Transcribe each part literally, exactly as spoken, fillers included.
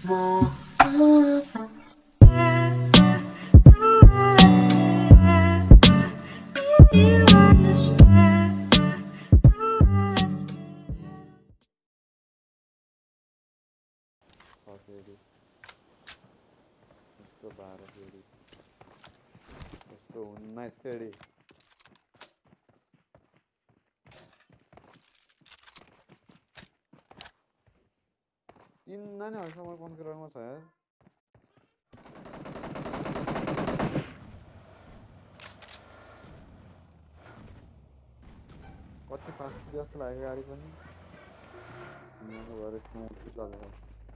फेरि यसको बाह्र फेरि यसको उन्नाइस फेरि तिनजना नै हलसम्म कन्क्युटरमा छ यार कति फास्ट जस्तो लाग्यो गाडी पनि यहाँको भएर स्मुथ चलेको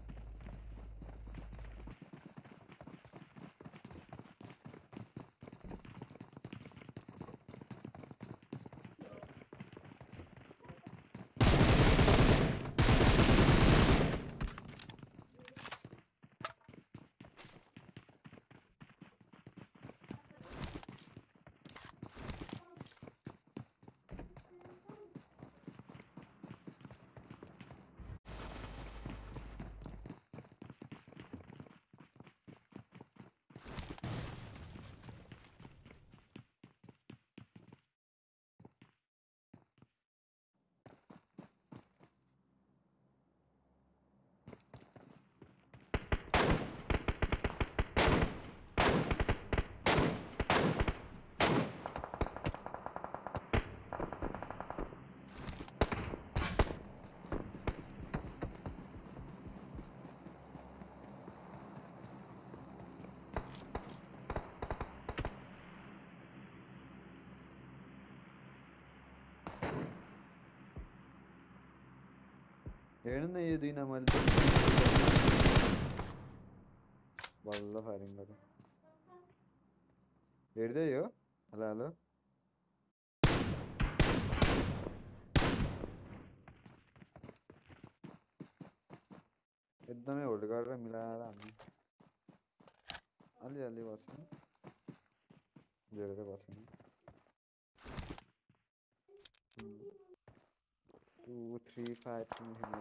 हेर्नु न यो दुईना मैले बल्ल फायरिङ गरेँ हेर्दै हो हेलो हेलो एकदमै होल्ड गरेर मिलाएर हान्नु अलिअलि बस्नु धेरै त बस्नु टू थ्री फाइभ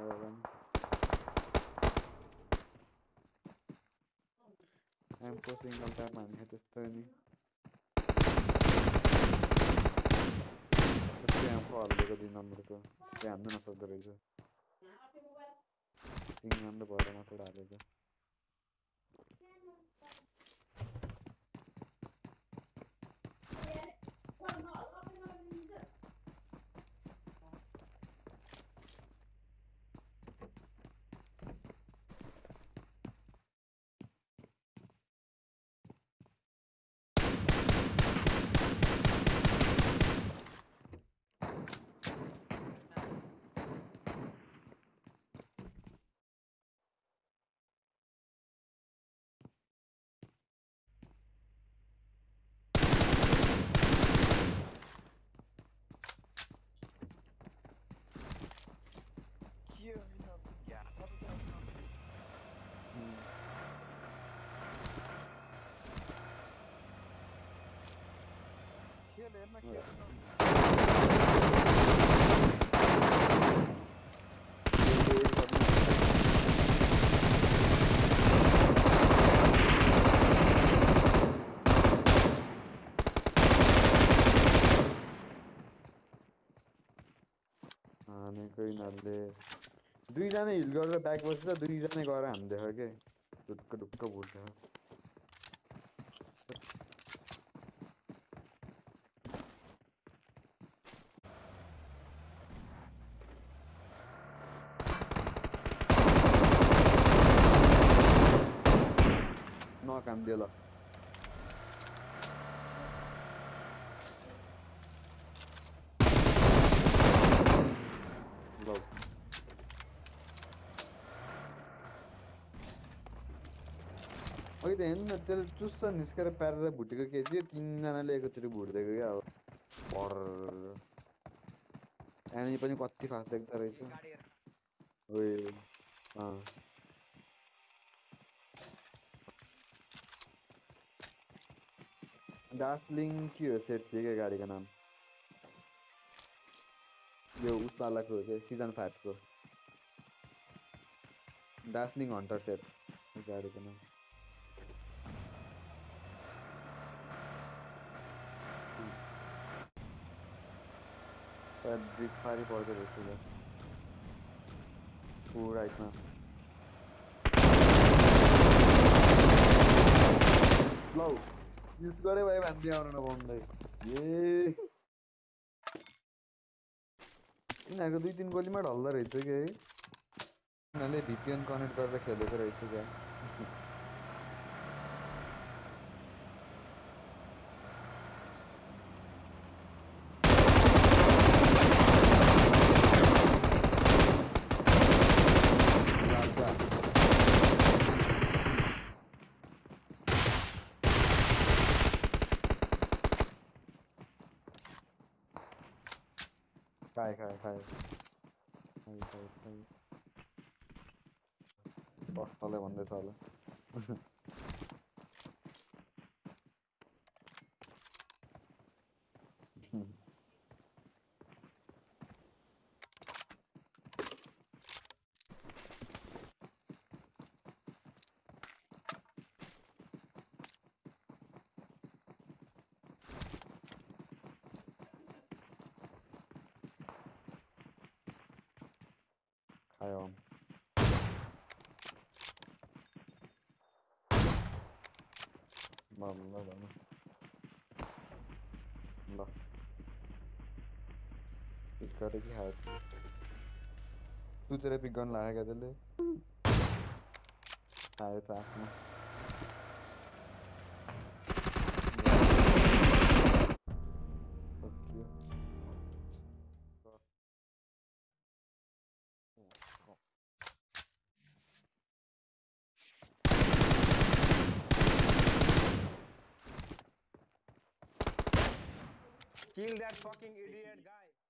एमको सिङ्गल ट्याप हान्ने त्यस्तो नि त्यस्तो एमको हालिदिएको दुई नम्बरको त्यो हान्नु नसक्दो रहेछ तिन राम्रो भएर मात्र हालेको यिनीहरूले दुईजना हिल गरेर ब्याक बसेर दुईजना गएर हान्दै हो के ढुक्क ढुक्क भुट्छ नकाम दियो ल अघि त हेर्नु न त्यसले चुस्स निस्केर प्यारेर भुटेको के थियो तिनजनाले एकचोटि भुट्दिएको क्या अब भर एनी पनि कति फास्ट देख्दो रहेछ ओए अँ डार्सलिङ के हो सेट थियो क्या गाडीको नाम यो उसवालाको हो क्या सिजन फाइभको डार्सलिङ हन्टर सेट गाडी पनि ब्रिक फारी पर्दो रहेछ ल ऊ राइटमा लौ युज गरे भाइ भन्दै आउनु नपाउँदै ए यिनीहरूको दुई तिन गोलीमा ढल्दो रहेछ कि है यिनीहरूले भिपिएन कनेक्ट गरेर खेलेको रहेछ क्या खाए खाए खाए खाए खाए खाए कष्टले भन्दैछ होला खायो ल ल भन ल पिक गरे कि खायो सुतेर पिक गर्न लाग्यो क्या त्यसले खायो त आफ्नो Kill that fucking idiot guy.